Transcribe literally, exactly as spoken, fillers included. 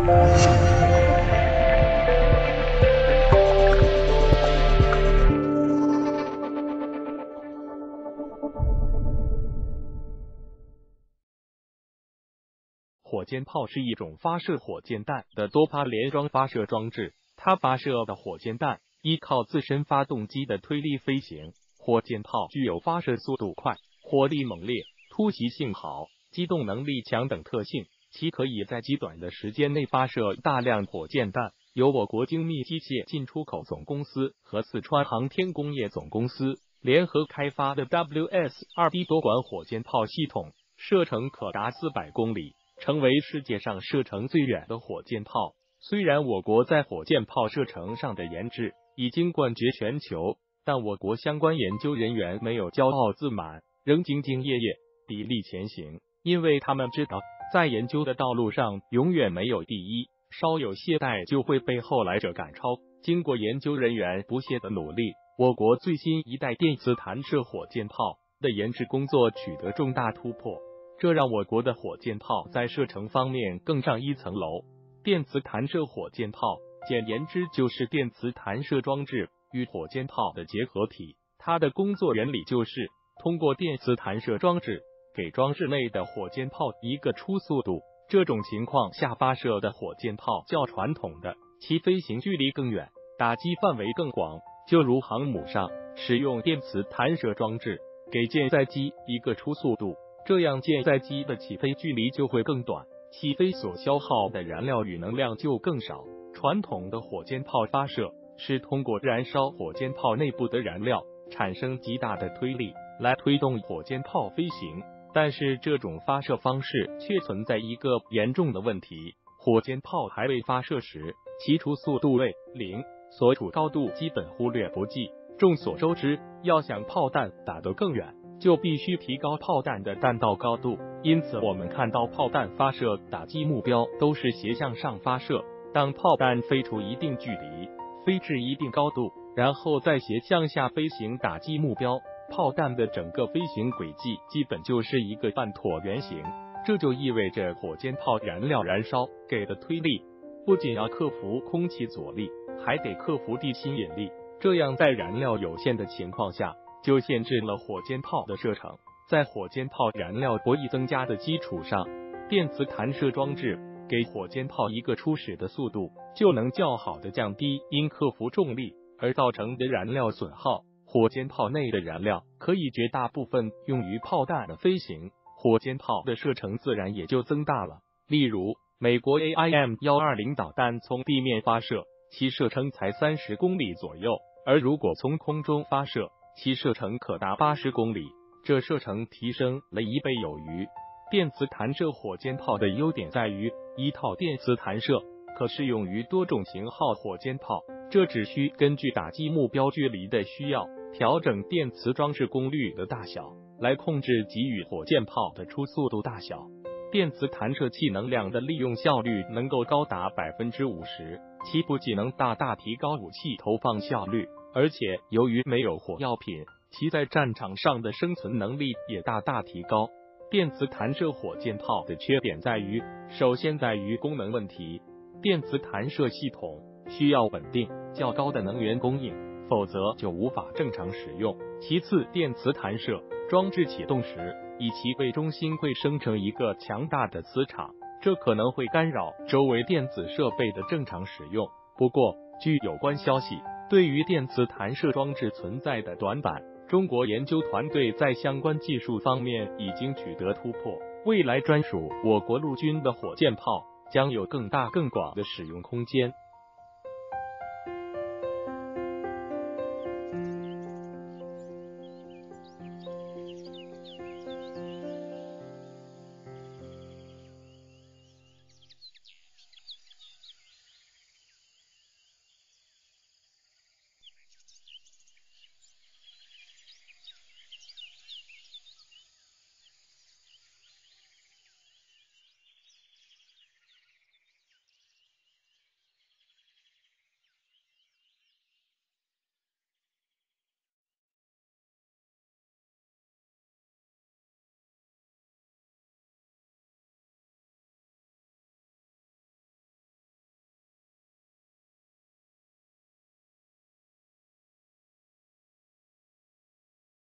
火箭炮是一种发射火箭弹的多发连装发射装置，它发射的火箭弹依靠自身发动机的推力飞行。火箭炮具有发射速度快、火力猛烈、突袭性好、机动能力强等特性，其可以在极短的时间内发射大量火箭弹。由我国精密机械进出口总公司和四川航天工业总公司联合开发的 W S 二 D 多管火箭炮系统，射程可达四百公里。成为世界上射程最远的火箭炮。虽然我国在火箭炮射程上的研制已经冠绝全球，但我国相关研究人员没有骄傲自满，仍兢兢业业，砥砺前行。因为他们知道，在研究的道路上永远没有第一，稍有懈怠就会被后来者赶超。经过研究人员不懈的努力，我国最新一代电磁弹射火箭炮的研制工作取得重大突破。这让我国的火箭炮在射程方面更上一层楼。电磁弹射火箭炮，简言之就是电磁弹射装置与火箭炮的结合体。它的工作原理就是通过电磁弹射装置给装置内的火箭炮一个初速度。这种情况下发射的火箭炮较传统的，其飞行距离更远，打击范围更广。就如航母上使用电磁弹射装置给舰载机一个初速度，这样舰载机的起飞距离就会更短，起飞所消耗的燃料与能量就更少。传统的火箭炮发射是通过燃烧火箭炮内部的燃料，产生极大的推力来推动火箭炮飞行，但是这种发射方式却存在一个严重的问题：火箭炮还未发射时，其初速度为零，所处高度基本忽略不计。众所周知，要想炮弹打得更远，就必须提高炮弹的弹道高度，因此我们看到炮弹发射打击目标都是斜向上发射。当炮弹飞出一定距离，飞至一定高度，然后再斜向下飞行打击目标，炮弹的整个飞行轨迹基本就是一个半椭圆形。这就意味着火箭炮燃料燃烧给的推力不仅要克服空气阻力，还得克服地心引力，这样在燃料有限的情况下，就限制了火箭炮的射程。在火箭炮燃料不易增加的基础上，电磁弹射装置给火箭炮一个初始的速度，就能较好的降低因克服重力而造成的燃料损耗。火箭炮内的燃料可以绝大部分用于炮弹的飞行，火箭炮的射程自然也就增大了。例如，美国 A I M 一二零导弹从地面发射，其射程才三十公里左右，而如果从空中发射，其射程可达八十公里，这射程提升了一倍有余。电磁弹射火箭炮的优点在于，一套电磁弹射可适用于多种型号火箭炮，这只需根据打击目标距离的需要，调整电磁装置功率的大小，来控制给予火箭炮的初速度大小。电磁弹射器能量的利用效率能够高达 百分之五十， 其不仅能大大提高武器投放效率，而且由于没有火药品，其在战场上的生存能力也大大提高。电磁弹射火箭炮的缺点在于，首先在于功能问题，电磁弹射系统需要稳定较高的能源供应，否则就无法正常使用。其次，电磁弹射装置启动时，以其为中心会生成一个强大的磁场，这可能会干扰周围电子设备的正常使用。不过，据有关消息，对于电磁弹射装置存在的短板，中国研究团队在相关技术方面已经取得突破，未来专属我国陆军的火箭炮将有更大更广的使用空间。